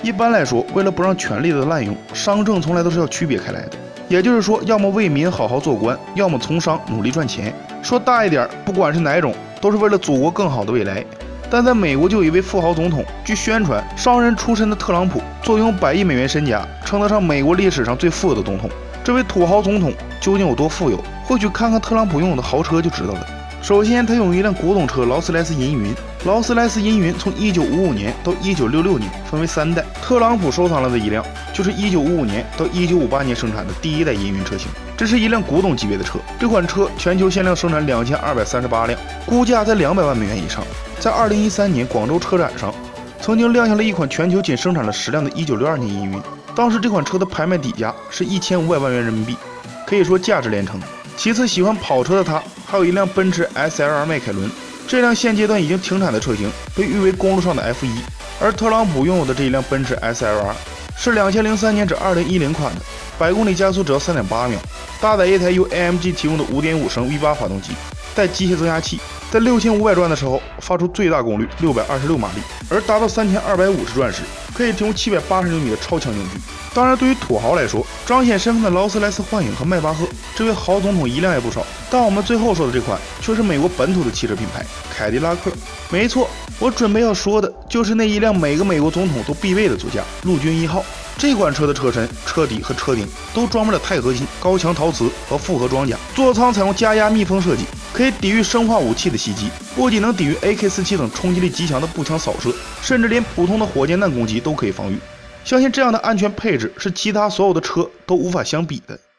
一般来说，为了不让权力的滥用，商政从来都是要区别开来的。也就是说，要么为民好好做官，要么从商努力赚钱。说大一点，不管是哪种，都是为了祖国更好的未来。但在美国就有一位富豪总统，据宣传，商人出身的特朗普坐拥100亿美元身家，称得上美国历史上最富有的总统。这位土豪总统究竟有多富有？或许看看特朗普拥有的豪车就知道了。首先，他拥有一辆古董车劳斯莱斯银云。劳斯莱斯银云从1955年到1966年分为3代，特朗普收藏了的一辆就是1955年到1958年生产的第1代银云车型。这是一辆古董级别的车，这款车全球限量生产2238辆，估价在200万美元以上。在2013年广州车展上，曾经亮相了一款全球仅生产了10辆的1962年银云，当时这款车的拍卖底价是1500万元人民币，可以说价值连城。其次，喜欢跑车的他还有一辆奔驰 SLR 迈凯伦，这辆现阶段已经停产的车型被誉为公路上的 F1，而特朗普拥有的这一辆奔驰 SLR 是2003年至2010款的，100公里加速只要3.8秒，搭载一台由 AMG 提供的5.5升 V8 发动机，带机械增压器，在6500转的时候发出最大功率626马力，而达到3250转时可以提供780牛米的超强扭矩。当然，对于土豪来说，彰显身份的劳斯莱斯幻影和迈巴赫，这位豪总统一辆也不少。但我们最后说的这款却是美国本土的汽车品牌凯迪拉克。没错，我准备要说的就是那一辆每个美国总统都必备的座驾陆军1号。这款车的车身、车底和车顶都装备了钛合金、高强陶瓷和复合装甲，座舱采用加压密封设计，可以抵御生化武器的袭击，不仅能抵御 AK-47等冲击力极强的步枪扫射，甚至连普通的火箭弹攻击都可以防御。相信这样的安全配置是其他所有的车都无法相比的。